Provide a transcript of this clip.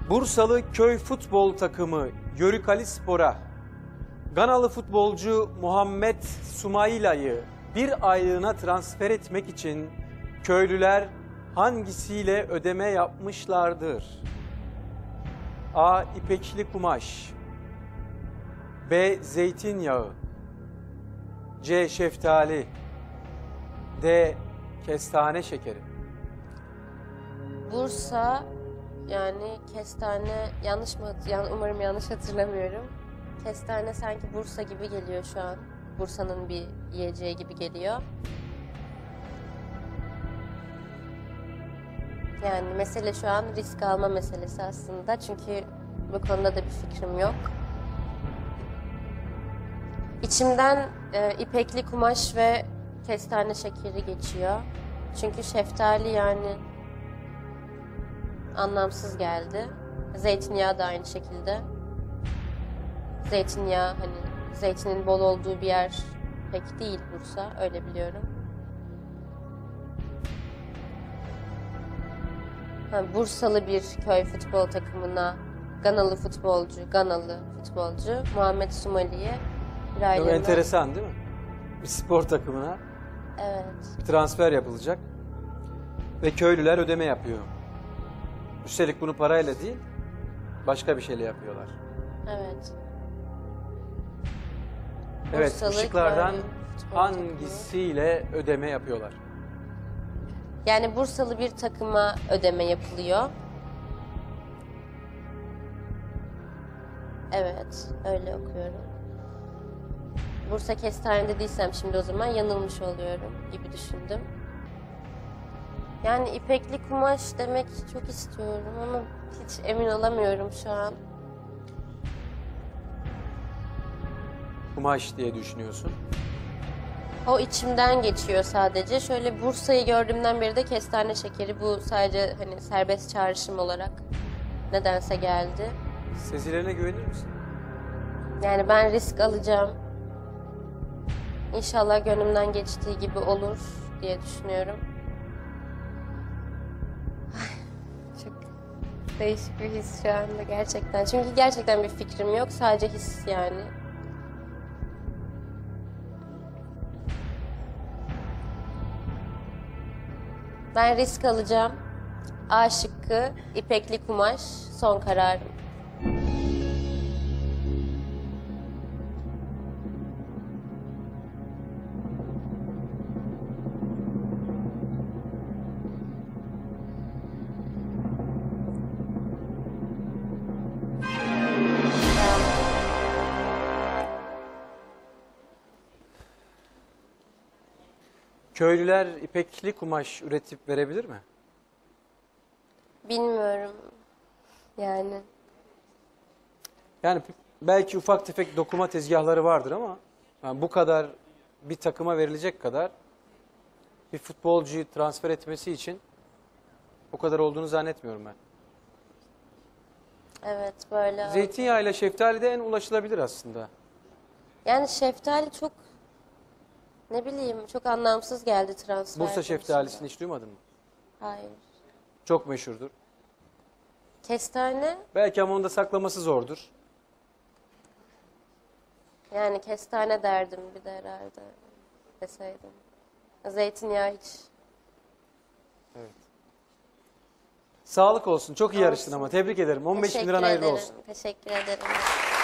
Bursalı köy futbol takımı Yörükali Spor'a Ganalı futbolcu Muhammed Sumaila'yı bir aylığına transfer etmek için köylüler hangisiyle ödeme yapmışlardır? A. İpekli kumaş, B. Zeytinyağı, C. Şeftali, D. Kestane şekeri. Bursa, yani kestane, yanlış mı? Umarım yanlış hatırlamıyorum. Kestane sanki Bursa gibi geliyor şu an. Bursa'nın bir yiyeceği gibi geliyor. Yani mesele şu an risk alma meselesi aslında. Çünkü bu konuda da bir fikrim yok. İçimden ipekli kumaş ve kestane şekeri geçiyor. Çünkü şeftali yani anlamsız geldi. Zeytinyağı da aynı şekilde. Zeytinyağı, hani zeytinin bol olduğu bir yer pek değil Bursa, öyle biliyorum. Bursalı bir köy futbol takımına Ganalı futbolcu Muhammed Sumaili'ye bir Çok aylığına... enteresan değil mi? Bir spor takımına Evet. bir transfer yapılacak ve köylüler ödeme yapıyor. Üstelik bunu parayla değil, başka bir şeyle yapıyorlar. Evet. Evet, Bursalı ışıklardan köy futbol hangisiyle ödeme yapıyorlar? Yani Bursalı bir takıma ödeme yapılıyor. Evet, öyle okuyorum. Bursa Kestane dediysem şimdi o zaman yanılmış oluyorum gibi düşündüm. Yani ipekli kumaş demek çok istiyorum ama hiç emin olamıyorum şu an. Kumaş diye düşünüyorsun. O içimden geçiyor sadece. Şöyle Bursa'yı gördüğümden beri de kestane şekeri, bu sadece hani serbest çağrışım olarak nedense geldi. Sezilerine güvenir misin? Yani ben risk alacağım. İnşallah gönlümden geçtiği gibi olur diye düşünüyorum. Ay, çok değişik bir his şu anda gerçekten. Çünkü gerçekten bir fikrim yok. Sadece his yani. Ben risk alacağım. A şıkkı, ipekli kumaş, son kararım. Köylüler ipekli kumaş üretip verebilir mi? Bilmiyorum. Yani Yani belki ufak tefek dokuma tezgahları vardır ama yani bu kadar bir takıma verilecek kadar bir futbolcuyu transfer etmesi için o kadar olduğunu zannetmiyorum ben. evet böyle. Zeytinyağı ile şeftali de en ulaşılabilir aslında. Yani şeftali çok, ne bileyim, çok anlamsız geldi transfer Bursa şeftalisini hiç duymadın mı? Hayır. Çok meşhurdur. Kestane, Belki ama onu da saklaması zordur. yani kestane derdim bir de herhalde deseydim. Zeytinyağı hiç. Evet. Sağlık olsun. Çok iyi yarıştın Olsun. ama tebrik ederim. 15 bin Teşekkür liran hayırlı ederim. olsun. Teşekkür ederim.